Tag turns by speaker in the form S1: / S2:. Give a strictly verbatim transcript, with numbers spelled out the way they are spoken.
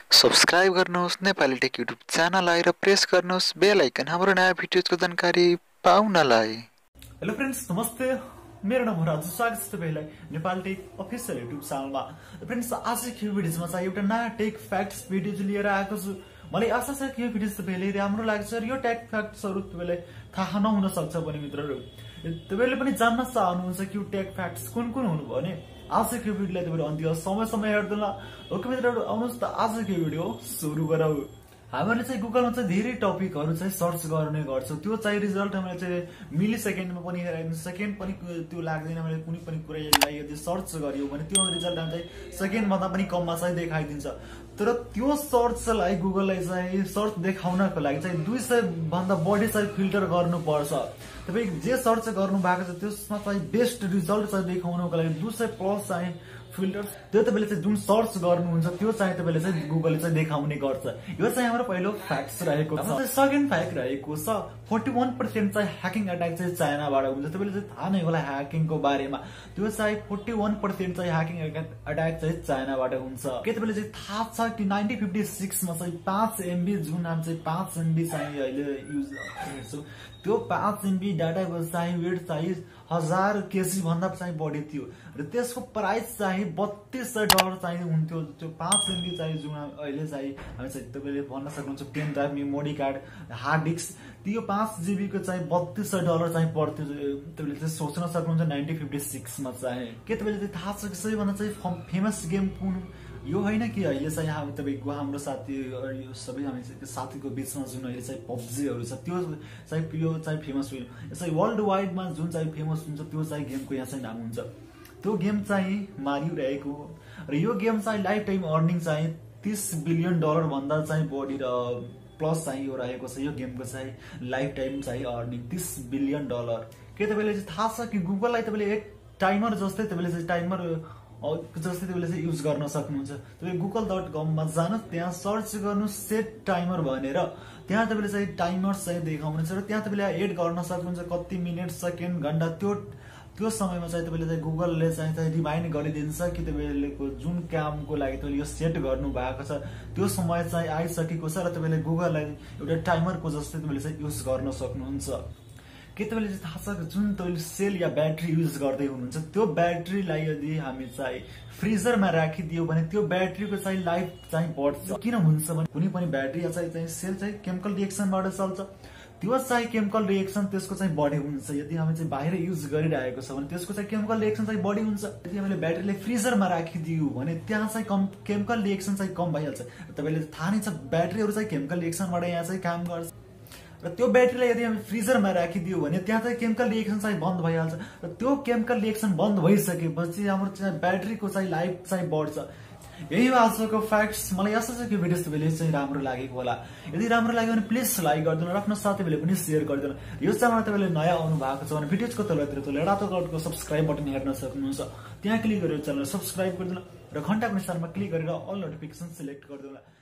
S1: Subscribe गर्नुहोस् Nepali take YouTube च्यानललाई र प्रेस गर्नुहोस् बेल आइकन हाम्रो नयाँ भिडियोजको जानकारी पाउनलाई।
S2: हेलो फ्रेन्ड्स, नमस्ते। मेरो नाम हो राजु। स्वागत छ तपाईलाई नेपाली टेक अफिसियल युट्युब च्यानलमा। फ्रेन्ड्स, आजको भिडियोमा चाहिँ एउटा नयाँ टेक फ्याक्ट्स भिडियो लिएर आएको छु। मलाई आशा छ कि यो भिडियो तपाईलाई राम्रो लाग्छ र यो टेक फ्याक्ट्सहरु तपाईलाई थाहा नहुन सक्छ भने मित्रहरु तपाईले पनि जान्न चाहनुहुन्छ कि यो टेक फ्याक्ट्स कुन कुन हुनु भने आजको भिडियोलाई तपाईले अन्त्य समय समय हेर्दैन। ओके मित्रहरु, आउनुहोस् त आजको भिडियो सुरु गरौँ। हामीले चाहिँ गुगलमा चाहिँ धेरै टपिकहरु चाहिँ सर्च गर्ने गर्छौं। त्यो चाहिँ रिजल्ट हामीले चाहिँ मिली सेकेन्डमा पनि हेराइदिन्छ, सेकेन्ड पनि त्यो लाग्दैन। हामीले कुनै पनि कुरालाई यदि सर्च गर्यो भने त्यो रिजल्ट हामीले सेकेन्ड भन्दा पनि कममा चाहिँ देखाइदिन्छ। तर त्यो सर्चलाई गुगललाई चाहिँ सर्च देखाउनको लागि चाहिँ दुई सय भन्दा बढी चाहिँ फिल्टर गर्नुपर्छ। तपाई जे सर्च गर्नु भएको छ त्यसमा चाहिँ बेस्ट रिजल्ट चाहिँ देखाउनको लागि दुई सय प्लस चाहिँ फिल्टर त्यो तपाईले चाहिँ जुन सर्च गर्नुहुन्छ त्यो चाहिँ तपाईले चाहिँ गुगलले चाहिँ देखाउने गर्छ। यो चाहिँ हाम्रो पहिलो फ्याक्ट्स रहेको छ। सेकेन्ड फ्याक्ट रहेको छ इकचालीस प्रतिशत चाहिँ ह्याकिङ अट्याक चाहिँ चाइनाबाट हुन्छ। तपाईले चाहिँ थाहा नै होला ह्याकिङको बारेमा। त्यो चाहिँ इकचालीस प्रतिशत चाहिँ ह्याकिङ अट्याक चाहिँ चाइनाबाट हुन्छ। के तपाईले चाहिँ थाहा छ कि उन्नाइस सय छप्पन्न मा चाहिँ पाँच एमबी जुन नाम चाहिँ पाँच एमबी चाहिँ अहिले युज गर्छौं त्यो पाँच एमबी डाटाको चाहिँ वेट चाहिँ हजार केजी भन्दा चाहिँ बढी थियो र त्यसको प्राइस चाहिँ बत्तीस सय डलर चाहिँ हुन्थ्यो। त्यो पाँच एमबी चाहिँ जुन अहिले चाहिँ हामी चाहिँ तपाईले भन्न सक्नुहुन्छ pen drive, memory card, hard disk, त्यो पाँच जीबी को चाहिँ बत्तीस सय डलर चाहिँ पर्थ्यो। तपाईले चाहिँ सोच्न सक्नुहुन्छ उन्नाइस सय छप्पन्न मा चाहिँ के तपाईले चाहिँ थाहा छ कि सबैभन्दा चाहिँ फेमस गेम कुन यो होइन कि अहिले चाहिँ हामी तपाईको हाम्रो साथी यो सबै हामी साथीको बीचमा जुन अहिले चाहिँ पब्जीहरु छ त्यो चाहिँ यो चाहिँ फेमस होइन। यसै वर्ल्ड वाइडमा जुन चाहिँ फेमस हुन्छ त्यो चाहिँ गेमको यहाँ चाहिँ नाम हुन्छ। त्यो गेम चाहिँ मारियो रहेको र यो गेम चाहिँ लाइफ टाइम अर्निङ चाहिँ तीस बिलियन डलर भन्दा चाहिँ बढी र प्लस चाहिँ यो रहेको छ। यो गेमको चाहिँ लाइफ टाइम चाहिँ अर्निङ तीस बिलियन डलर। के तपाईले चाहिँ थाहा छ कि गुगललाई तपाईले एक टाइमर जस्तै तपाईले चाहिँ टाइमर जस्तै तपाईले चाहिँ युज गर्न सक्नुहुन्छ। तपाईले गुगल डट कम मा जानुस्, त्यहाँ सर्च गर्नुस् सेट टाइमर भनेर, त्यहाँ तपाईले चाहिँ टाइमर्स चाहिँ देखाउनुहुन्छ र त्यहाँ तपाईले एड गर्न सक्नुहुन्छ कति मिनेट, सेकेन्ड, घण्टा। त्यो त्यो समयमा चाहिँ तपाईले चाहिँ गुगलले चाहिँ चाहिँ रिमाइन्ड गरिदिन्छ कि तपाईलेको जुन कामको लागि तपाईले यो सेट गर्नु भएको छ त्यो समय चाहिँ आइसकेको छ र तपाईले गुगललाई एउटा टाइमरको जस्तै तपाईले चाहिँ युज गर्न सक्नुहुन्छ। के तपाईले चाहिँ थाहा छ जुन तपाईले सेल या ब्याट्री युज गर्दै हुनुहुन्छ त्यो ब्याट्रीलाई यदि हामी चाहिँ फ्रिजरमा राखिदियो भने त्यो ब्याट्रीको चाहिँ लाइफ चाहिँ बढ्छ। किन हुन्छ भने कुनै पनि ब्याट्री या चाहिँ सेल चाहिँ केमिकल रिएक्सनबाट चल्छ। त्यो चाहिँ केमिकल रिएक्सन त्यसको चाहिँ बढी हुन्छ। यदि हामी चाहिँ बाहिर युज गरिरहेको छ भने त्यसको चाहिँ केमिकल रिएक्सन चाहिँ बढी हुन्छ। यदि हामीले ब्याट्रीलाई फ्रिजरमा राखिदियो भने त्यहाँ चाहिँ कम केमिकल रिएक्सन चाहिँ कम भइहाल्छ। तपाईले थाहा नै छ ब्याट्रीहरु चाहिँ केमिकल रिएक्सनबाट यहाँ चाहिँ काम गर्छ र त्यो ब्याट्रीलाई यदि हामी फ्रिजरमा राखिदियो भने त्यहाँ चाहिँ केमिकल रिएक्सन चाहिँ बन्द भइहाल्छ र त्यो केमिकल रिएक्सन बन्द भइसकेपछि हाम्रो चाहिँ ब्याट्रीको चाहिँ लाइफ चाहिँ बढ्छ। यही हो आजको फ्याक्ट्स। मलाई आशा छ कि भिडियो तपाईलाई चाहिँ राम्रो लागेको होला। यदि राम्रो लाग्यो भने प्लिज लाइक गरिदिनु र आफ्नो साथीहरूले पनि शेयर गरिदिनु। यो च्यानलमा तपाईले नयाँ आउनु भएको छ भने भिडियोको तलतिर त्यो रातो कलरको सब्स्क्राइब बटन हेर्न सक्नुहुन्छ। त्यहाँ क्लिक गरेर च्यानललाई सब्स्क्राइब गरिदिनु र घण्टाको निशानमा क्लिक गरेर अल नोटिफिकेसन सिलेक्ट गरिदिनु।